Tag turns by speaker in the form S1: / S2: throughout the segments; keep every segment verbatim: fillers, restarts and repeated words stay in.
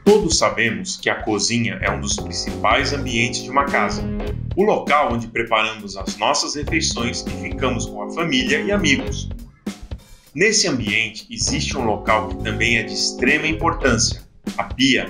S1: Todos sabemos que a cozinha é um dos principais ambientes de uma casa, o local onde preparamos as nossas refeições e ficamos com a família e amigos. Nesse ambiente existe um local que também é de extrema importância, a pia.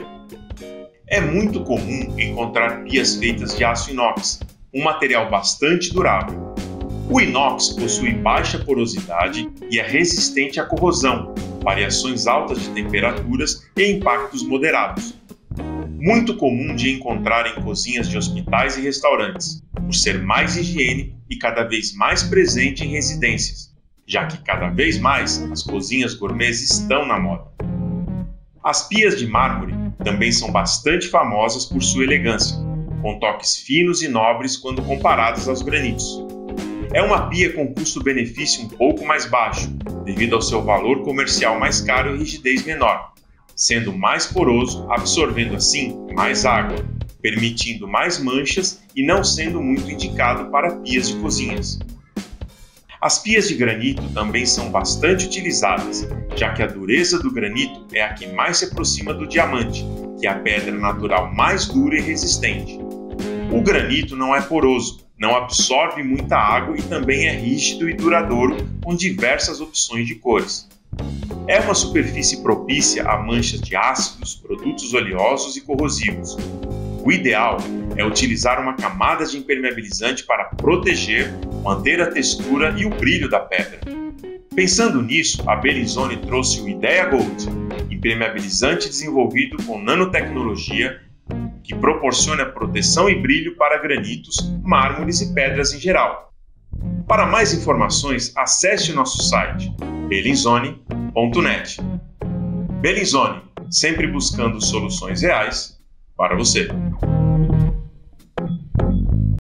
S1: É muito comum encontrar pias feitas de aço inox, um material bastante durável. O inox possui baixa porosidade e é resistente à corrosão, variações altas de temperaturas e impactos moderados. Muito comum de encontrar em cozinhas de hospitais e restaurantes, por ser mais higiênico e cada vez mais presente em residências, já que cada vez mais as cozinhas gourmets estão na moda. As pias de mármore também são bastante famosas por sua elegância, com toques finos e nobres quando comparadas aos granitos. É uma pia com custo-benefício um pouco mais baixo, devido ao seu valor comercial mais caro e rigidez menor, sendo mais poroso, absorvendo assim mais água, permitindo mais manchas e não sendo muito indicado para pias de cozinhas. As pias de granito também são bastante utilizadas, já que a dureza do granito é a que mais se aproxima do diamante, que é a pedra natural mais dura e resistente. O granito não é poroso, não absorve muita água e também é rígido e duradouro, com diversas opções de cores. É uma superfície propícia a manchas de ácidos, produtos oleosos e corrosivos. O ideal é utilizar uma camada de impermeabilizante para proteger, manter a textura e o brilho da pedra. Pensando nisso, a Bellinzone trouxe o Idea Gold, impermeabilizante desenvolvido com nanotecnologia que proporciona proteção e brilho para granitos, mármores e pedras em geral. Para mais informações, acesse o nosso site bellinzone ponto net. Bellinzone, sempre buscando soluções reais para você.